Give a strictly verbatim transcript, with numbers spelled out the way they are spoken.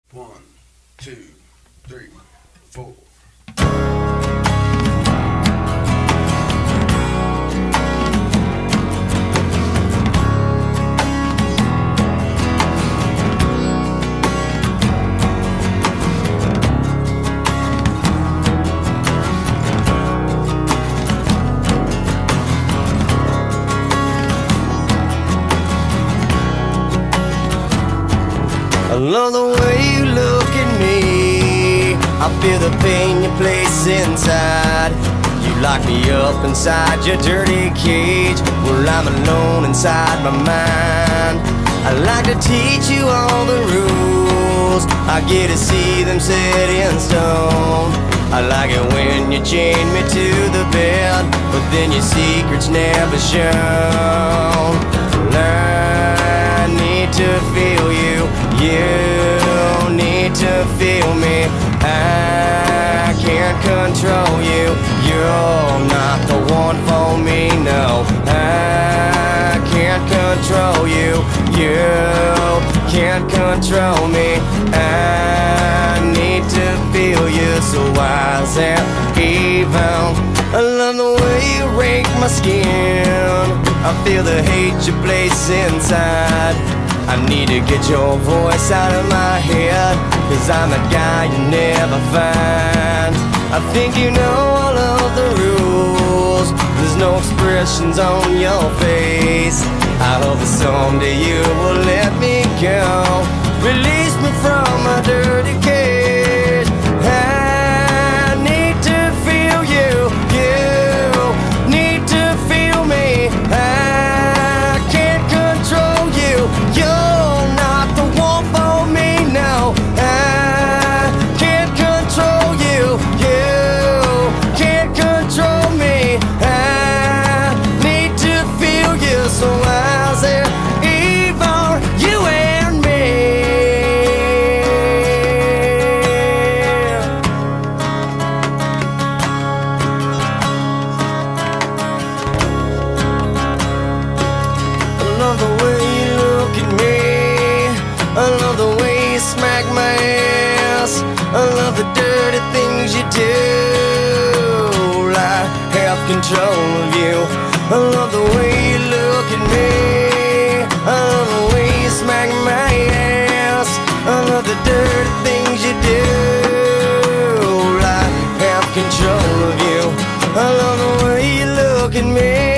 One, two, three, four. I love the way you look at me. I feel the pain you place inside. You lock me up inside your dirty cage. Well, I'm alone inside my mind. I like to teach you all the rules. I get to see them set in stone. I like it when you chain me to the bed, but then your secret's never shown. I need to feel you. You need to feel me. I can't control you. You're not the one for me, no. I can't control you. You can't control me. I need to feel you. So wise and evil. I love the way you rake my skin. I feel the hate you place inside. I need to get your voice out of my head, 'cause I'm a guy you never find. I think you know all of the rules. There's no expressions on your face. I hope that someday you will let me go. Release me from my dirty cage. I need to feel you. You need to feel me. I can't control you. You're not the one for me, no. I can't control you. You can't control me. I need to feel you. So how's it even you and me? I love the way you look at me. I love the way you smack my ass. I love the dirty things you do. I have control of you. I love the way you look at me. I love the way you smack my ass. I love the dirty things you do. I have control of you. I love the way you look at me.